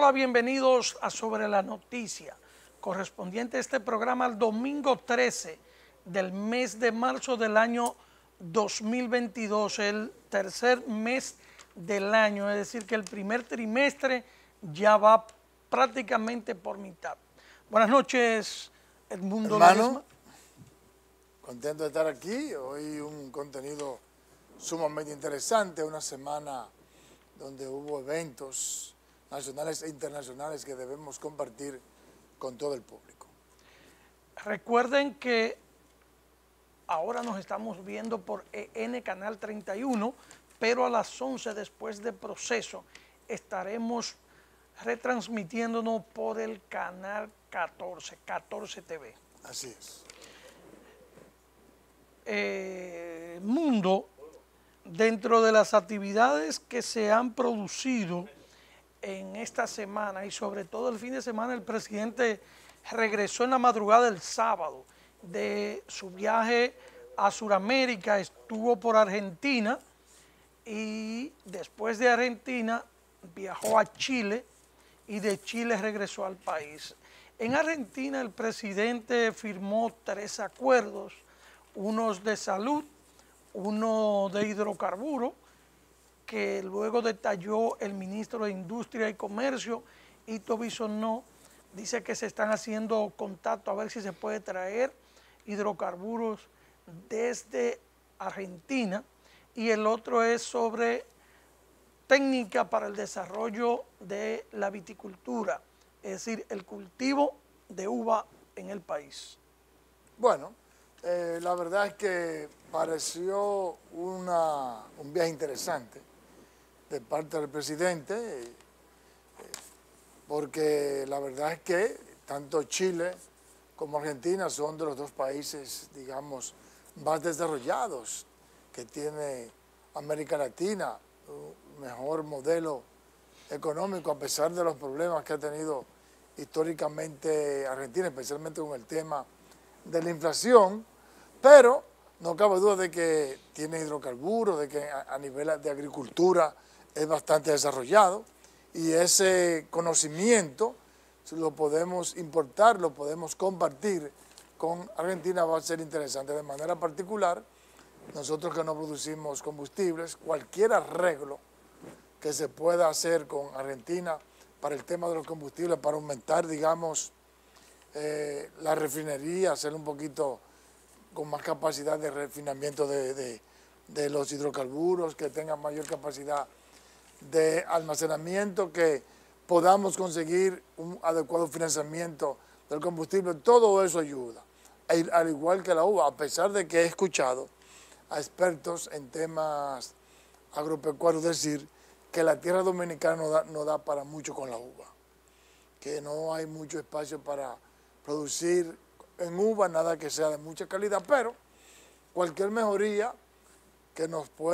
Hola, bienvenidos a Sobre la Noticia, correspondiente a este programa el domingo 13 del mes de marzo del año 2022, el tercer mes del año, es decir, que el primer trimestre ya va prácticamente por mitad. Buenas noches, Edmundo. Hermano, contento de estar aquí. Hoy un contenido sumamente interesante, una semana donde hubo eventos nacionales e internacionales que debemos compartir con todo el público. Recuerden que ahora nos estamos viendo por EN Canal 31, pero a las 11 después de proceso estaremos retransmitiéndonos por el canal 14 TV. Así es. Mundo, dentro de las actividades que se han producido en esta semana y sobre todo el fin de semana, el presidente regresó en la madrugada del sábado de su viaje a Sudamérica, estuvo por Argentina y después de Argentina viajó a Chile y de Chile regresó al país. En Argentina el presidente firmó 3 acuerdos, unos de salud, uno de hidrocarburos, que luego detalló el ministro de Industria y Comercio, Ito Bisonó. Dice que se están haciendo contacto a ver si se puede traer hidrocarburos desde Argentina, y el otro es sobre técnica para el desarrollo de la viticultura, es decir, el cultivo de uva en el país. Bueno, la verdad es que pareció un viaje interesante de parte del presidente, porque la verdad es que tanto Chile como Argentina son de los dos países, digamos, más desarrollados que tiene América Latina, un mejor modelo económico a pesar de los problemas que ha tenido históricamente Argentina, especialmente con el tema de la inflación, pero no cabe duda de que tiene hidrocarburos, de que a nivel de agricultura es bastante desarrollado, y ese conocimiento lo podemos importar, lo podemos compartir con Argentina, va a ser interesante. De manera particular, nosotros que no producimos combustibles, cualquier arreglo que se pueda hacer con Argentina para el tema de los combustibles, para aumentar, digamos, la refinería, hacer un poquito con más capacidad de refinamiento de los hidrocarburos, que tengan mayor capacidad de almacenamiento, que podamos conseguir un adecuado financiamiento del combustible, todo eso ayuda. Al igual que la uva, a pesar de que he escuchado a expertos en temas agropecuarios decir que la tierra dominicana no da para mucho con la uva, que no hay mucho espacio para producir en uva nada que sea de mucha calidad, pero cualquier mejoría que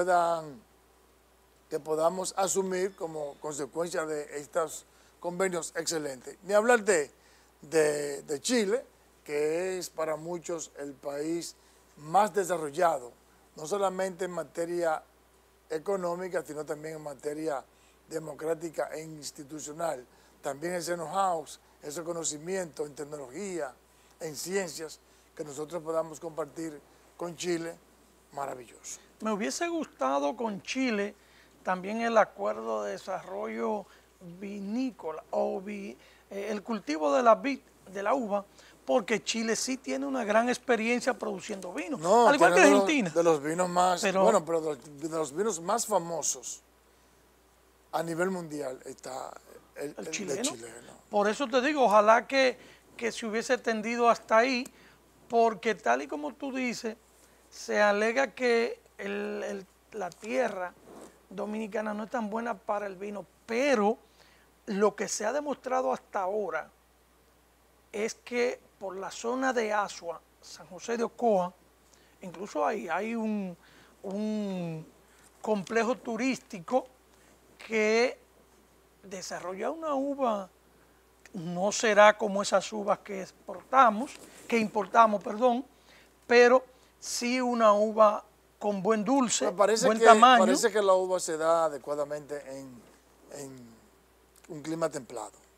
podamos asumir como consecuencia de estos convenios, excelentes. Ni hablar de Chile, que es para muchos el país más desarrollado, no solamente en materia económica, sino también en materia democrática e institucional. También ese know-how, ese conocimiento en tecnología, en ciencias, que nosotros podamos compartir con Chile, maravilloso. Me hubiese gustado con Chile también el acuerdo de desarrollo vinícola o el cultivo de la uva, porque Chile sí tiene una gran experiencia produciendo vino, no, al igual que Argentina. De los vinos más, de los vinos más famosos a nivel mundial está el chileno. Por eso te digo, ojalá que se hubiese tendido hasta ahí, porque tal y como tú dices, se alega que la tierra dominicana no es tan buena para el vino, pero lo que se ha demostrado hasta ahora es que por la zona de Asua, San José de Ocoa, incluso hay un complejo turístico que desarrolla una uva, no será como esas uvas que importamos, pero sí una uva con buen dulce, buen tamaño. Parece que la uva se da adecuadamente en un clima templado.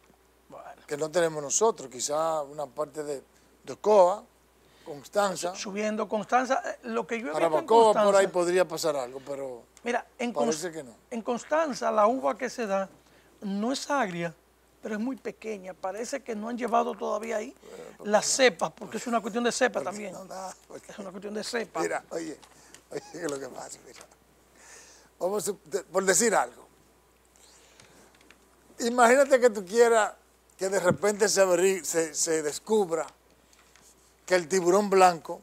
Bueno, que no tenemos nosotros, quizá una parte de Ocoa, Constanza, subiendo Constanza, lo que yo he visto en Jarabacoa, por ahí Constanza, podría pasar algo, pero mira, parece que no. en Constanza la uva que se da no es agria, pero es muy pequeña. Parece que no han llevado todavía ahí las cepas, porque es una cuestión de cepa también. No da, Es una cuestión de cepa. mira, oye, ¿qué es lo que pasa? Mira. Vamos por decir algo. Imagínate que tú quieras que de repente se descubra que el tiburón blanco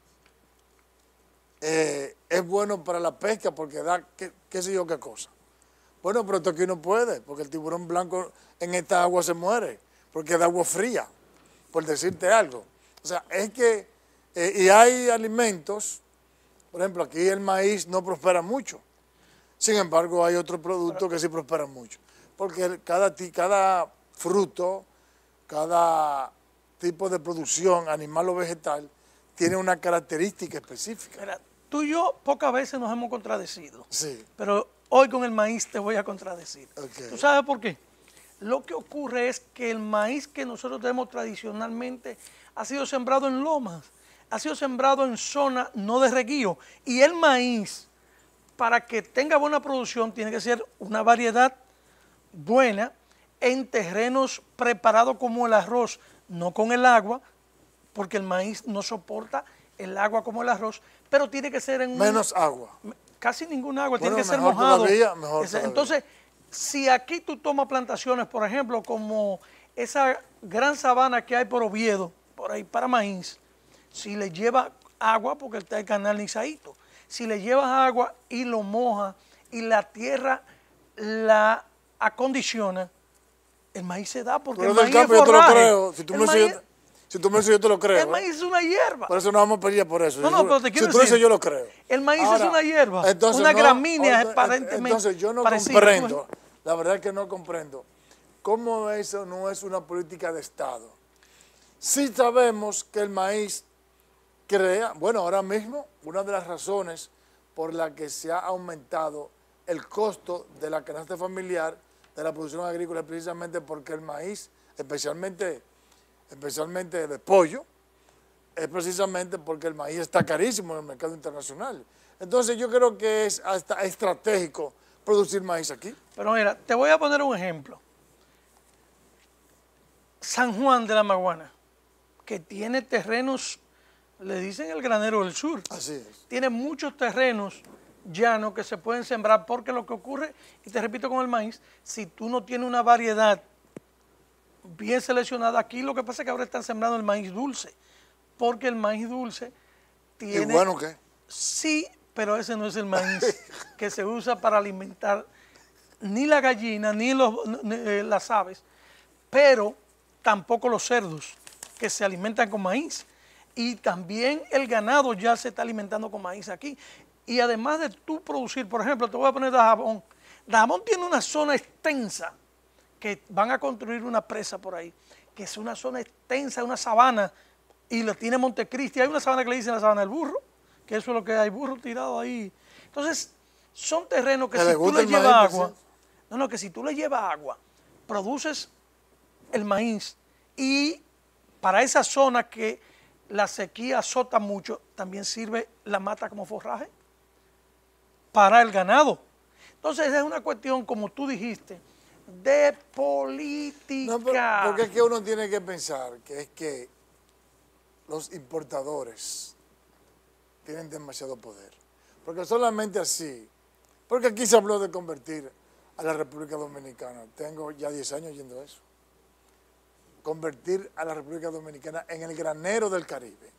es bueno para la pesca porque da qué sé yo qué cosa. Bueno, pero esto aquí no puede, porque el tiburón blanco en esta agua se muere, porque es de agua fría, por decirte algo. O sea, es que, y hay alimentos, por ejemplo, aquí el maíz no prospera mucho. Sin embargo, hay otros productos que sí prosperan mucho. Porque cada fruto, cada tipo de producción, animal o vegetal, tiene una característica específica. Mira, tú y yo pocas veces nos hemos contradecido. Sí. Pero hoy con el maíz te voy a contradecir. Okay. ¿Tú sabes por qué? Lo que ocurre es que el maíz que nosotros tenemos tradicionalmente ha sido sembrado en lomas, ha sido sembrado en zonas no de reguío. Y el maíz, para que tenga buena producción, tiene que ser una variedad buena en terrenos preparados como el arroz, no con el agua, porque el maíz no soporta el agua como el arroz, pero tiene que ser en Menos agua. casi ningún agua, Bueno, tiene que ser mejor mojado. todavía, mejor todavía. Entonces, si aquí tú tomas plantaciones, por ejemplo, como esa gran sabana que hay por Oviedo, por ahí para maíz, si le llevas agua, porque está el canal Nizaíto, si le llevas agua y lo mojas y la tierra la acondiciona, el maíz se da porque Pero el del maíz campo es yo te lo forraje. creo. Si tú me dices yo te lo creo. El maíz es una hierba. Por eso no vamos a pelear por eso. No, pero te quiero si tú decir, dices yo lo creo. El maíz Ahora, es una hierba, entonces una no, gramínea aparentemente entonces yo no parecida. comprendo, la verdad es que no comprendo cómo eso no es una política de Estado. Sí sabemos que el maíz crea, bueno, ahora mismo una de las razones por la que se ha aumentado el costo de la canasta familiar de la producción agrícola es precisamente porque el maíz, especialmente de pollo, es precisamente porque el maíz está carísimo en el mercado internacional. Entonces yo creo que es hasta estratégico producir maíz aquí. Pero mira, te voy a poner un ejemplo. San Juan de la Maguana, que tiene terrenos, le dicen el granero del sur. Así es. Tiene muchos terrenos llanos que se pueden sembrar porque lo que ocurre, y te repito con el maíz, si tú no tienes una variedad bien seleccionada aquí, lo que pasa es que ahora están sembrando el maíz dulce, porque el maíz dulce tiene... ¿Y bueno qué? Sí, pero ese no es el maíz que se usa para alimentar ni la gallina, ni las aves, pero tampoco los cerdos que se alimentan con maíz. Y también el ganado ya se está alimentando con maíz aquí. Y además de tú producir, por ejemplo, te voy a poner Dajabón. Dajabón tiene una zona extensa que van a construir una presa por ahí, que es una zona extensa, una sabana, y lo tiene Montecristi. Hay una sabana que le dicen la sabana del burro, que eso es lo que hay, burro tirado ahí. Entonces, son terrenos que si tú le llevas agua, que si tú le llevas agua, produces el maíz, y para esa zona que la sequía azota mucho, también sirve la mata como forraje para el ganado. Entonces, es una cuestión, como tú dijiste, de política. No, porque es que uno tiene que pensar que es que los importadores tienen demasiado poder. Porque solamente así, porque aquí se habló de convertir a la República Dominicana, tengo ya 10 años yendo a eso, convertir a la República Dominicana en el granero del Caribe.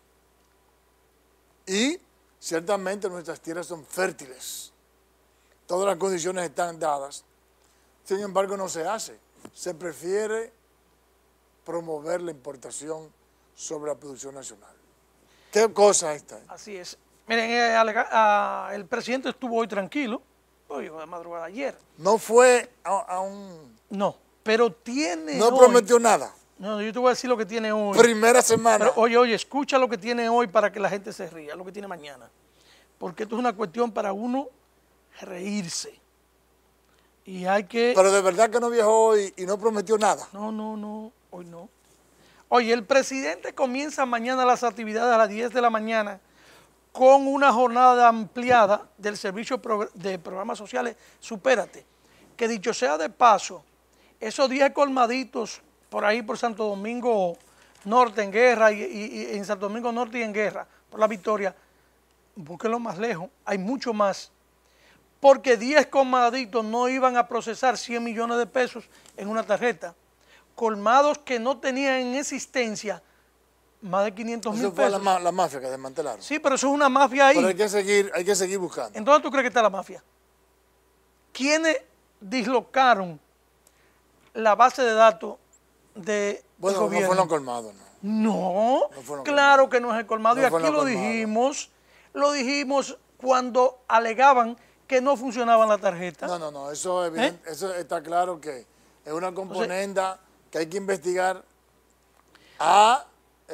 Y ciertamente nuestras tierras son fértiles, todas las condiciones están dadas, sin embargo no se hace, se prefiere promover la importación sobre la producción nacional. ¿Qué cosa es esta? Así es. Miren, el presidente estuvo hoy tranquilo, hoy de madrugada ayer. No fue a un... No, pero tiene No hoy, prometió nada. No, yo te voy a decir lo que tiene hoy. Primera semana. Pero oye, escucha lo que tiene hoy para que la gente se ría, lo que tiene mañana. Porque esto es una cuestión para uno reírse. Y hay que... Pero de verdad que no viajó hoy y no prometió nada. No, hoy no. Oye, el presidente comienza mañana las actividades a las 10 de la mañana con una jornada ampliada del Servicio de Programas Sociales Supérate, que dicho sea de paso, esos 10 colmaditos por ahí por Santo Domingo Norte en Guerra y en Santo Domingo Norte y en Guerra, por La Victoria, búsquenlo más lejos, hay mucho más, porque 10 colmaditos no iban a procesar 100 millones de pesos en una tarjeta, colmados que no tenían en existencia más de 500 mil pesos. Eso fue la mafia que desmantelaron. Sí, pero eso es una mafia ahí. Pero hay que seguir buscando. ¿En dónde tú crees que está la mafia? ¿Quiénes dislocaron la base de datos del gobierno? No fueron colmados, No, fueron claro colmados. Que no es el colmado. No Y aquí fueron lo dijimos cuando alegaban que no funcionaban las tarjetas. No, eso, eso está claro que es una componenda que hay que investigar a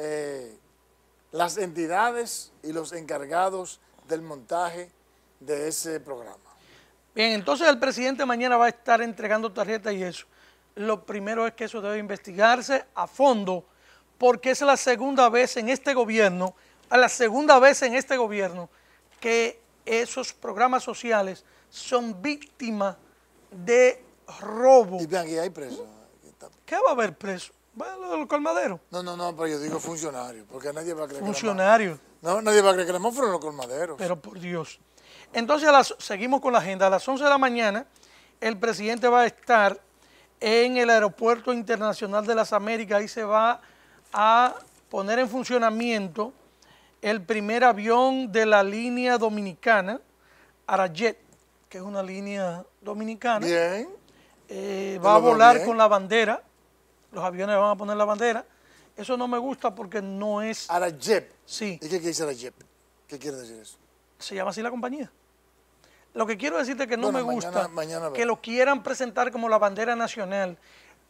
las entidades y los encargados del montaje de ese programa. Bien, entonces el presidente mañana va a estar entregando tarjetas y eso. Lo primero es que eso debe investigarse a fondo, porque es la segunda vez en este gobierno, que esos programas sociales son víctimas de robo. Y vean, aquí hay presos. ¿Qué va a haber preso? Bueno, los colmaderos. No, pero yo digo funcionarios, porque nadie va a creer funcionarios. Nadie va a creer que los fueron los colmaderos. Pero por Dios. Entonces seguimos con la agenda. A las 11 de la mañana el presidente va a estar en el Aeropuerto Internacional de las Américas. Ahí se va a poner en funcionamiento el primer avión de la línea dominicana, Arajet, que es una línea dominicana. Bien. Va a volar con la bandera. Los aviones van a poner la bandera. Eso no me gusta porque no es... Arajet. Sí. ¿Y qué quiere decir Arajet? ¿Qué quiere decir eso? Se llama así la compañía. Lo que quiero decirte es que no me gusta mañana que lo quieran presentar como la bandera nacional.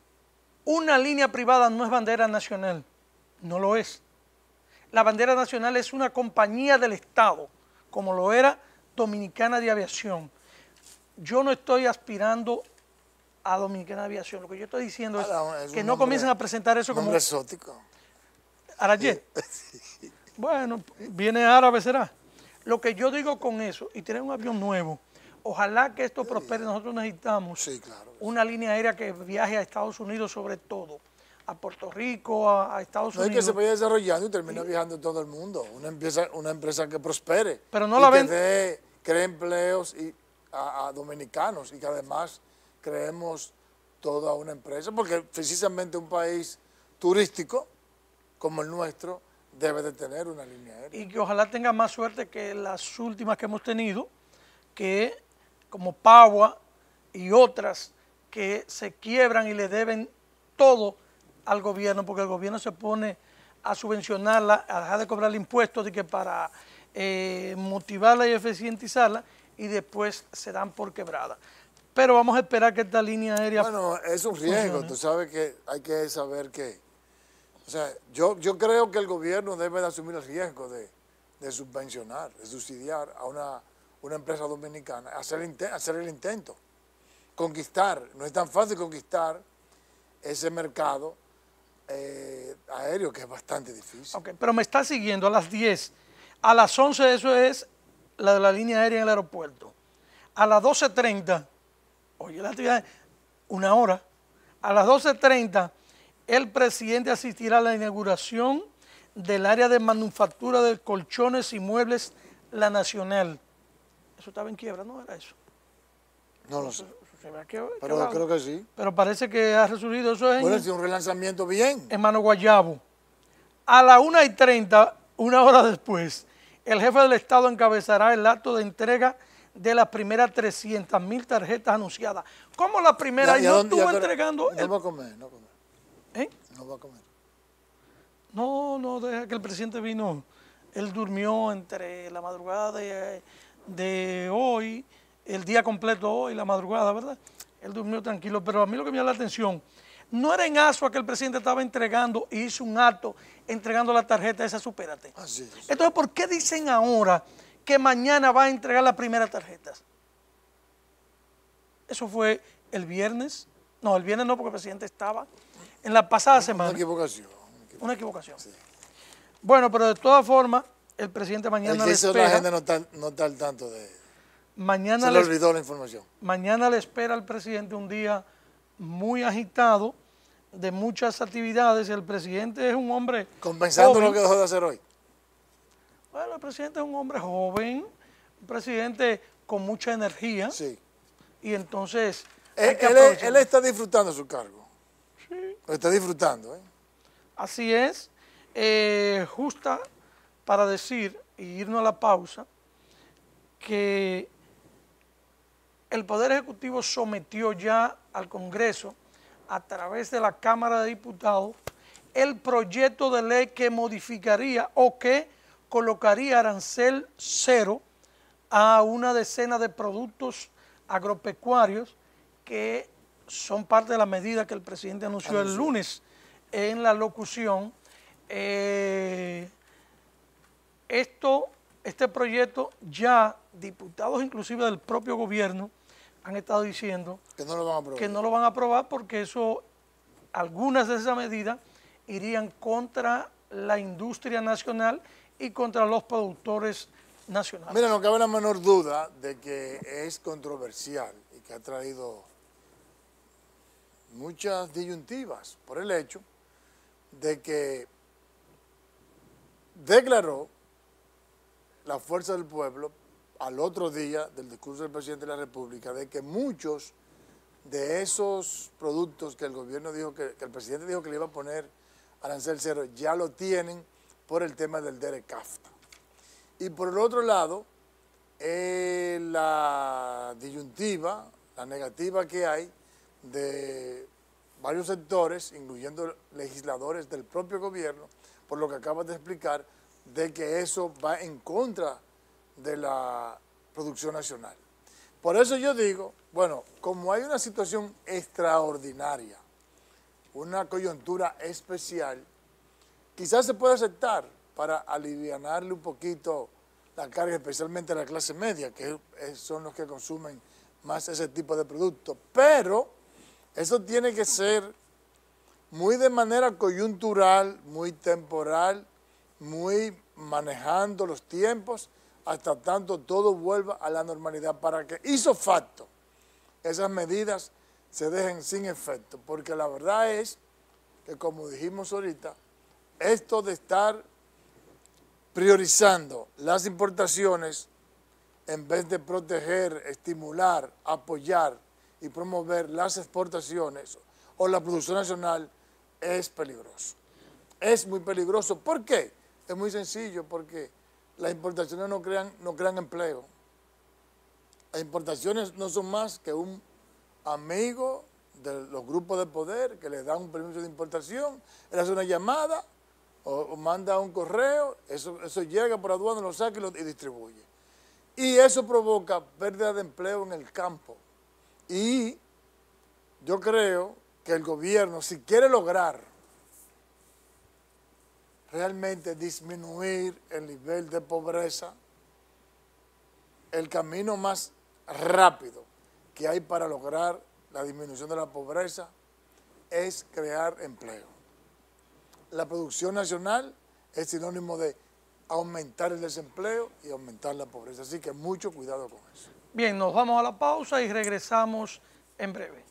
Una línea privada no es bandera nacional. No lo es. La bandera nacional es una compañía del Estado, como lo era Dominicana de Aviación. Yo no estoy aspirando a Dominicana de Aviación. Lo que yo estoy diciendo es que no comiencen a presentar eso como... nombre exótico. Arajet. Sí. Bueno, viene árabe será. Lo que yo digo con eso, y tener un avión nuevo, ojalá que esto prospere. Nosotros necesitamos una línea aérea que viaje a Estados Unidos sobre todo, a Puerto Rico, a Estados Unidos. No es que se vaya desarrollando y termine viajando todo el mundo. Una empresa que prospere. Pero no la ven. Que cree empleos a dominicanos y que además creemos toda una empresa, porque precisamente un país turístico como el nuestro debe de tener una línea aérea. Y que ojalá tenga más suerte que las últimas que hemos tenido, que como Pagua y otras que se quiebran y le deben todo al gobierno, porque el gobierno se pone a subvencionarla, a dejar de cobrarle impuestos de que para motivarla y eficientizarla, y después se dan por quebrada. Pero vamos a esperar que esta línea aérea... Bueno, es un riesgo, tú sabes que hay que saber que... O sea, yo creo que el gobierno debe de asumir el riesgo de subvencionar, de subsidiar a una empresa dominicana, hacer el intento, conquistar. No es tan fácil conquistar ese mercado aéreo, que es bastante difícil. Ok, pero me está siguiendo a las 10. A las 11 eso es la de la línea aérea en el aeropuerto. A las 12:30, oye, la actividad, una hora. A las 12:30, el presidente asistirá a la inauguración del área de manufactura de colchones y muebles La Nacional. Eso estaba en quiebra, ¿no era eso? No lo sé. Pero creo que sí. Pero parece que ha resurgido eso es un relanzamiento bien. En Mano Guayabo. A las 1:30, una hora después, el jefe del Estado encabezará el acto de entrega de las primeras 300.000 tarjetas anunciadas. ¿Cómo la primera? Y no estuvo entregando... No va a comer, no comer. ¿Eh? No va a comer. No, deja que el presidente vino. Él durmió entre la madrugada de hoy, el día completo hoy, la madrugada, ¿verdad? Él durmió tranquilo, pero a mí lo que me llama la atención, no era en Asua que el presidente estaba entregando y hizo un acto entregando la tarjeta esa Supérate. Así es. Entonces, ¿por qué dicen ahora que mañana va a entregar las primeras tarjetas? Eso fue el viernes. No, el viernes no, porque el presidente estaba en la pasada semana. Una equivocación. Una equivocación. Sí. Bueno, pero de todas formas, el presidente mañana le espera. La gente no está al tanto de... Mañana se le olvidó la información. Mañana le espera al presidente un día muy agitado, de muchas actividades. El presidente es un hombre compensando joven. Lo que dejó de hacer hoy. Bueno, el presidente es un hombre joven, un presidente con mucha energía. Sí. Y entonces... Él está disfrutando su cargo. Sí. Lo está disfrutando, ¿eh? Así es. Justa para decir, y irnos a la pausa, que el Poder Ejecutivo sometió ya al Congreso, a través de la Cámara de Diputados, el proyecto de ley que modificaría o que colocaría arancel cero a una decena de productos agropecuarios que son parte de la medida que el presidente anunció el lunes en la locución. Este proyecto ya diputados inclusive del propio gobierno han estado diciendo que no lo van a aprobar. Que no lo van a aprobar porque algunas de esas medidas irían contra la industria nacional y contra los productores nacionales. Mira, no cabe la menor duda de que es controversial y que ha traído muchas disyuntivas por el hecho de que declaró la fuerza del pueblo al otro día del discurso del presidente de la República de que muchos de esos productos que el gobierno dijo que el presidente dijo que le iba a poner arancel cero ya lo tienen por el tema del DERECAFTA. Y por el otro lado, la disyuntiva, la negativa que hay de varios sectores, incluyendo legisladores del propio gobierno, por lo que acabas de explicar, de que eso va en contra de la producción nacional. Por eso yo digo, bueno, como hay una situación extraordinaria, una coyuntura especial, quizás se puede aceptar para alivianarle un poquito la carga, especialmente a la clase media, que son los que consumen más ese tipo de productos. Pero eso tiene que ser muy de manera coyuntural, muy temporal, muy manejando los tiempos, hasta tanto todo vuelva a la normalidad, para que hizo facto esas medidas se dejen sin efecto. Porque la verdad es que, como dijimos ahorita, esto de estar priorizando las importaciones en vez de proteger, estimular, apoyar y promover las exportaciones o la producción nacional es peligroso. Es muy peligroso. ¿Por qué? Es muy sencillo, porque las importaciones no crean empleo. Las importaciones no son más que un amigo de los grupos de poder que le dan un permiso de importación, él hace una llamada o manda un correo, eso llega por aduana, lo saca y distribuye. Y eso provoca pérdida de empleo en el campo. Y yo creo que el gobierno, si quiere lograr realmente disminuir el nivel de pobreza, el camino más rápido que hay para lograr la disminución de la pobreza es crear empleo. La producción nacional es sinónimo de aumentar el desempleo y aumentar la pobreza. Así que mucho cuidado con eso. Bien, nos vamos a la pausa y regresamos en breve.